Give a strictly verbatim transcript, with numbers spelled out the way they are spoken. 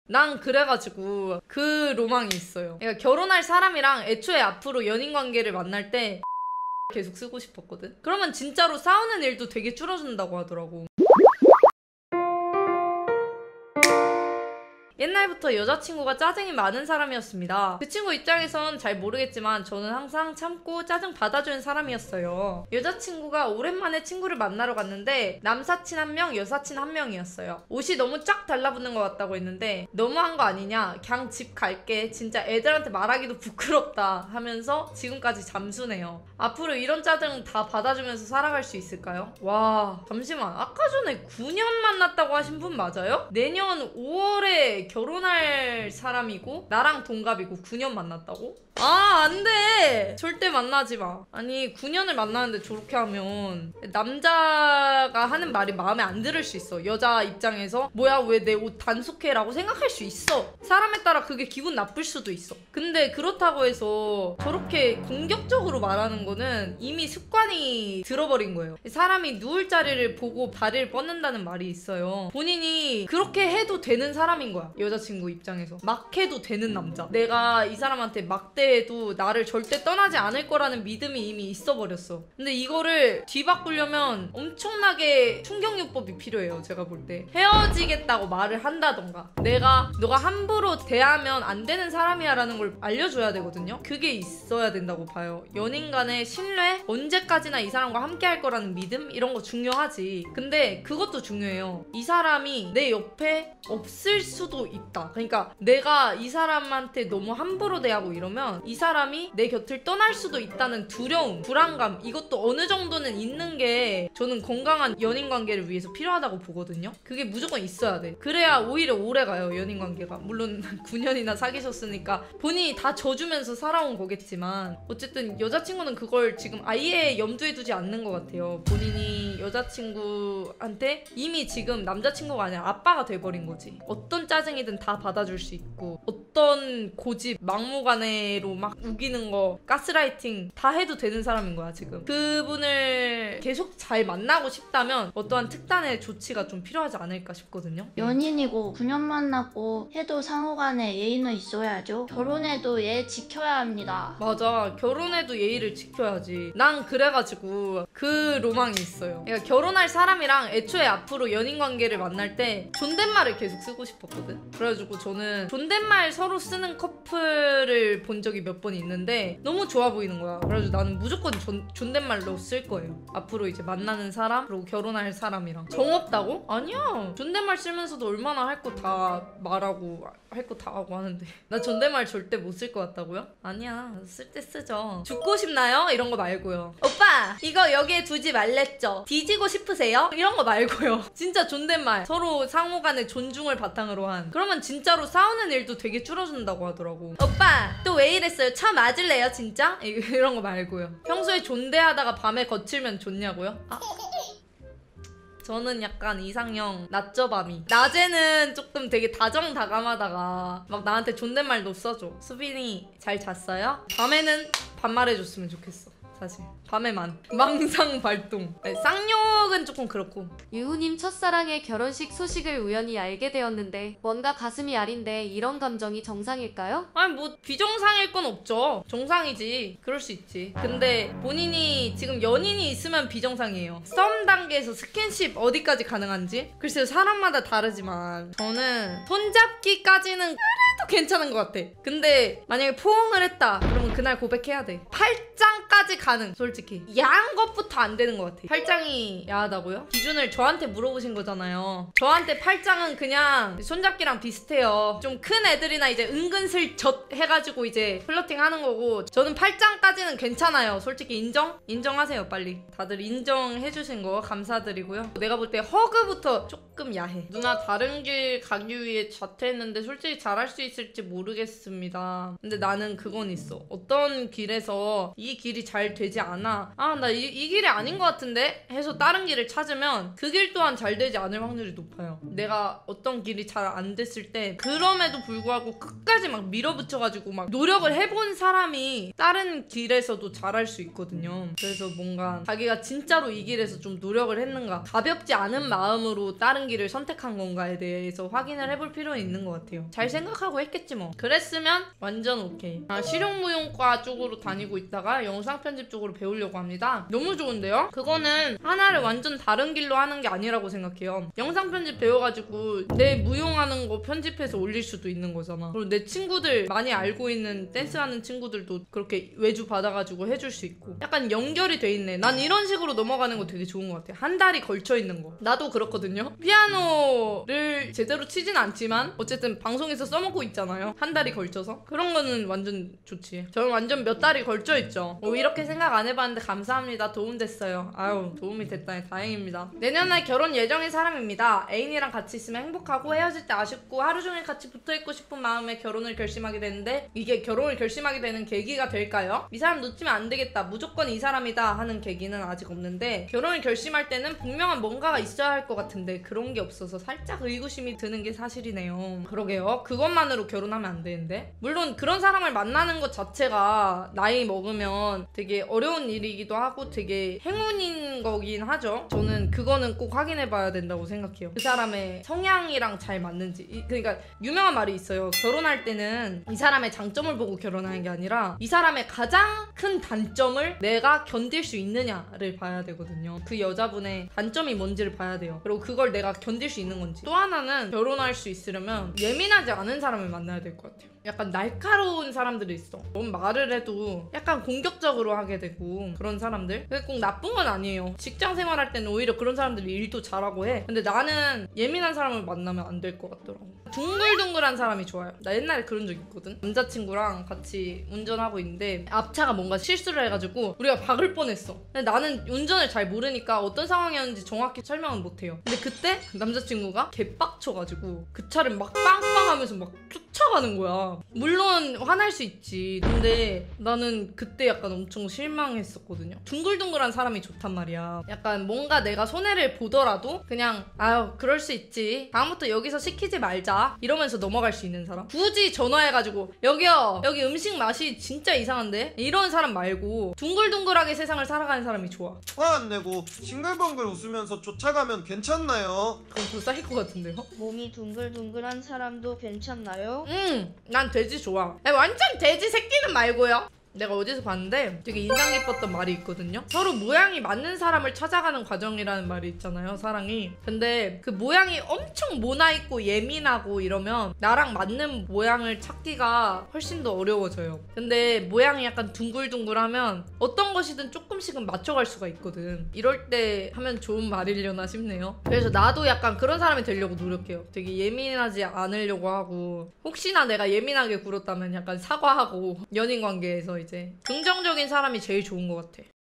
난 그래가지고 그 로망이 있어요. 그러니까 결혼할 사람이랑 애초에 앞으로 연인 관계를 만날 때 계속 쓰고 싶었거든. 그러면 진짜로 싸우는 일도 되게 줄어든다고 하더라고. 옛날부터 여자친구가 짜증이 많은 사람이었습니다. 그 친구 입장에선 잘 모르겠지만 저는 항상 참고 짜증 받아주는 사람이었어요. 여자친구가 오랜만에 친구를 만나러 갔는데 남사친 한 명, 여사친 한 명이었어요. 옷이 너무 쫙 달라붙는 것 같다고 했는데 너무한 거 아니냐, 그냥 집 갈게, 진짜 애들한테 말하기도 부끄럽다 하면서 지금까지 잠수네요. 앞으로 이런 짜증 다 받아주면서 살아갈 수 있을까요? 와, 잠시만, 아까 전에 구 년 만났다고 하신 분 맞아요? 내년 오월에 결혼할 사람이고 나랑 동갑이고 구 년 만났다고? 아, 안 돼! 절대 만나지 마. 아니, 구 년을 만나는데 저렇게 하면 남자가 하는 말이 마음에 안 들을 수 있어. 여자 입장에서 뭐야, 왜 내 옷 단속해? 라고 생각할 수 있어. 사람에 따라 그게 기분 나쁠 수도 있어. 근데 그렇다고 해서 저렇게 공격적으로 말하는 거는 이미 습관이 들어버린 거예요. 사람이 누울 자리를 보고 다리를 뻗는다는 말이 있어요. 본인이 그렇게 해도 되는 사람인 거야. 여자친구 입장에서 막 해도 되는 남자. 내가 이 사람한테 막대해도 나를 절대 떠나지 않을 거라는 믿음이 이미 있어 버렸어. 근데 이거를 뒤바꾸려면 엄청나게 충격요법이 필요해요. 제가 볼 때 헤어지겠다고 말을 한다던가, 내가 너가 함부로 대하면 안 되는 사람이야 라는 걸 알려줘야 되거든요. 그게 있어야 된다고 봐요. 연인 간의 신뢰, 언제까지나 이 사람과 함께 할 거라는 믿음, 이런 거 중요하지. 근데 그것도 중요해요. 이 사람이 내 옆에 없을 수도 있다. 그러니까 내가 이 사람한테 너무 함부로 대하고 이러면 이 사람이 내 곁을 떠날 수도 있다는 두려움, 불안감, 이것도 어느 정도는 있는 게 저는 건강한 연인 관계를 위해서 필요하다고 보거든요. 그게 무조건 있어야 돼. 그래야 오히려 오래 가요, 연인 관계가. 물론 구 년이나 사귀셨으니까 본인이 다 져주면서 살아온 거겠지만 어쨌든 여자친구는 그걸 지금 아예 염두에 두지 않는 것 같아요. 본인이 여자친구한테 이미 지금 남자친구가 아니라 아빠가 돼버린 거지. 어떤 짜증이든 다 받아줄 수 있고, 어떤 고집, 막무가내로 막 우기는 거, 가스라이팅 다 해도 되는 사람인 거야 지금. 그분을 계속 잘 만나고 싶다면 어떠한 특단의 조치가 좀 필요하지 않을까 싶거든요. 연인이고 구 년 만났고 해도 상호간에 예의는 있어야죠. 결혼해도 예 지켜야 합니다. 맞아, 결혼해도 예의를 지켜야지. 난 그래가지고 그 로망이 있어요. 그러니까 결혼할 사람이랑 애초에 앞으로 연인 관계를 만날 때 존댓말을 계속 쓰고 싶었거든. 그래가지고 저는 존댓말 서로 쓰는 커플을 본 적이 몇 번 있는데 너무 좋아 보이는 거야. 그래가지고 나는 무조건 존, 존댓말로 쓸 거예요. 앞으로 이제 만나는 사람, 그리고 결혼할 사람이랑. 정 없다고? 아니야. 존댓말 쓰면서도 얼마나 할 거 다 말하고 할 거 다 하고 하는데 나 존댓말 절대 못 쓸 것 같다고요? 아니야, 쓸 때 쓰죠. 죽고 싶나요? 이런 거 말고요. 오빠, 이거 여기에 두지 말랬죠? 뒤지고 싶으세요? 이런 거 말고요. 진짜 존댓말, 서로 상호간의 존중을 바탕으로 한. 그러면 진짜로 싸우는 일도 되게 줄어든다고 하더라고. 오빠, 또 왜 이랬어요? 차 맞을래요 진짜? 이런 거 말고요. 평소에 존대하다가 밤에 거칠면 좋냐고요? 아. 저는 약간 이상형 낮저 밤이. 낮에는 조금 되게 다정다감하다가 막 나한테 존댓말도 써줘. 수빈이 잘 잤어요? 밤에는 반말해줬으면 좋겠어. 사실 밤에만 망상 발동. 네, 쌍욕은 조금 그렇고. 유우님 첫사랑의 결혼식 소식을 우연히 알게 되었는데 뭔가 가슴이 아린데 이런 감정이 정상일까요? 아니 뭐 비정상일 건 없죠. 정상이지. 그럴 수 있지. 근데 본인이 지금 연인이 있으면 비정상이에요. 썸 단계에서 스킨십 어디까지 가능한지? 글쎄요, 사람마다 다르지만 저는 손잡기까지는 그래도 괜찮은 것 같아. 근데 만약에 포옹을 했다 그러면 그날 고백해야 돼. 팔짱까지 가능. 솔직히 야한 것부터 안 되는 것 같아. 팔짱이 야하다고요? 기준을 저한테 물어보신 거잖아요. 저한테 팔짱은 그냥 손잡기랑 비슷해요. 좀 큰 애들이나 이제 은근슬쩍 해가지고 이제 플러팅 하는 거고, 저는 팔짱까지는 괜찮아요. 솔직히 인정? 인정하세요 빨리. 다들 인정해주신 거 감사드리고요. 내가 볼 때 허그부터 조금 야해. 누나 다른 길 가기 위해 자퇴했는데 솔직히 잘할 수 있을 있을지 모르겠습니다. 근데 나는 그건 있어. 어떤 길에서 이 길이 잘 되지 않아. 아, 나 이 이 길이 아닌 것 같은데? 해서 다른 길을 찾으면 그 길 또한 잘 되지 않을 확률이 높아요. 내가 어떤 길이 잘 안 됐을 때 그럼에도 불구하고 끝까지 막 밀어붙여가지고 막 노력을 해본 사람이 다른 길에서도 잘할 수 있거든요. 그래서 뭔가 자기가 진짜로 이 길에서 좀 노력을 했는가, 가볍지 않은 마음으로 다른 길을 선택한 건가에 대해서 확인을 해볼 필요는 있는 것 같아요. 잘 생각하고 했겠지 뭐. 그랬으면 완전 오케이. 아, 실용무용과 쪽으로 다니고 있다가 영상 편집 쪽으로 배우려고 합니다. 너무 좋은데요? 그거는 하나를 완전 다른 길로 하는 게 아니라고 생각해요. 영상 편집 배워가지고 내 무용하는 거 편집해서 올릴 수도 있는 거잖아. 그리고 내 친구들, 많이 알고 있는 댄스하는 친구들도 그렇게 외주 받아가지고 해줄 수 있고, 약간 연결이 돼 있네. 난 이런 식으로 넘어가는 거 되게 좋은 것 같아. 한 달이 걸쳐 있는 거. 나도 그렇거든요. 피아노를 제대로 치진 않지만 어쨌든 방송에서 써먹고 있잖아요. 한 달이 걸쳐서. 그런 거는 완전 좋지. 저는 완전 몇 달이 걸쳐 있죠. 뭐 이렇게 생각 안 해봤는데 감사합니다. 도움됐어요. 아유, 도움이 됐다니 다행입니다. 내년에 결혼 예정인 사람입니다. 애인이랑 같이 있으면 행복하고 헤어질 때 아쉽고 하루 종일 같이 붙어있고 싶은 마음에 결혼을 결심하게 되는데, 이게 결혼을 결심하게 되는 계기가 될까요? 이 사람 놓치면 안 되겠다, 무조건 이 사람이다 하는 계기는 아직 없는데, 결혼을 결심할 때는 분명한 뭔가가 있어야 할 것 같은데 그런 게 없어서 살짝 의구심이 드는 게 사실이네요. 그러게요. 그것만으로 결혼하면 안 되는데. 물론 그런 사람을 만나는 것 자체가 나이 먹으면 되게 어려운 일이기도 하고 되게 행운인 거긴 하죠. 저는 그거는 꼭 확인해 봐야 된다고 생각해요. 그 사람의 성향이랑 잘 맞는지. 이, 그러니까 유명한 말이 있어요. 결혼할 때는 이 사람의 장점을 보고 결혼하는 게 아니라 이 사람의 가장 큰 단점을 내가 견딜 수 있느냐를 봐야 되거든요. 그 여자분의 단점이 뭔지를 봐야 돼요. 그리고 그걸 내가 견딜 수 있는 건지. 또 하나는 결혼할 수 있으려면 예민하지 않은 사람을 만나야 될 것 같아요. 약간 날카로운 사람들이 있어. 뭔 말을 해도 약간 공격적으로 하게 되고 그런 사람들. 그게 꼭 나쁜 건 아니에요. 직장 생활할 때는 오히려 그런 사람들이 일도 잘하고 해. 근데 나는 예민한 사람을 만나면 안 될 것 같더라고. 둥글둥글한 사람이 좋아요. 나 옛날에 그런 적 있거든. 남자친구랑 같이 운전하고 있는데 앞차가 뭔가 실수를 해가지고 우리가 박을 뻔했어. 근데 나는 운전을 잘 모르니까 어떤 상황이었는지 정확히 설명은 못해요. 근데 그때 남자친구가 개빡쳐가지고 그 차를 막 빵빵하면서 막 쫓아가는 거야. 물론 화날 수 있지. 근데 나는 그때 약간 엄청 실망했었거든요. 둥글둥글한 사람이 좋단 말이야. 약간 뭔가 내가 손해를 보더라도 그냥 아유 그럴 수 있지, 다음부터 여기서 시키지 말자 이러면서 넘어갈 수 있는 사람. 굳이 전화해가지고 여기요, 여기 음식 맛이 진짜 이상한데, 이런 사람 말고 둥글둥글하게 세상을 살아가는 사람이 좋아. 화 안 내고 싱글벙글 웃으면서 쫓아가면 괜찮나요? 그럼 더 쌓일 것 같은데요? 몸이 둥글둥글한 사람도 괜찮나요? 응, 난 돼지 좋아. 아니, 완전 돼지 새끼는 말고요. 내가 어디서 봤는데 되게 인상 깊었던 말이 있거든요. 서로 모양이 맞는 사람을 찾아가는 과정이라는 말이 있잖아요, 사랑이. 근데 그 모양이 엄청 모나있고 예민하고 이러면 나랑 맞는 모양을 찾기가 훨씬 더 어려워져요. 근데 모양이 약간 둥글둥글하면 어떤 것이든 조금씩은 맞춰갈 수가 있거든. 이럴 때 하면 좋은 말이려나 싶네요. 그래서 나도 약간 그런 사람이 되려고 노력해요. 되게 예민하지 않으려고 하고, 혹시나 내가 예민하게 굴었다면 약간 사과하고, 연인 관계에서 이제 긍정적인 사람이 제일 좋은 것 같아.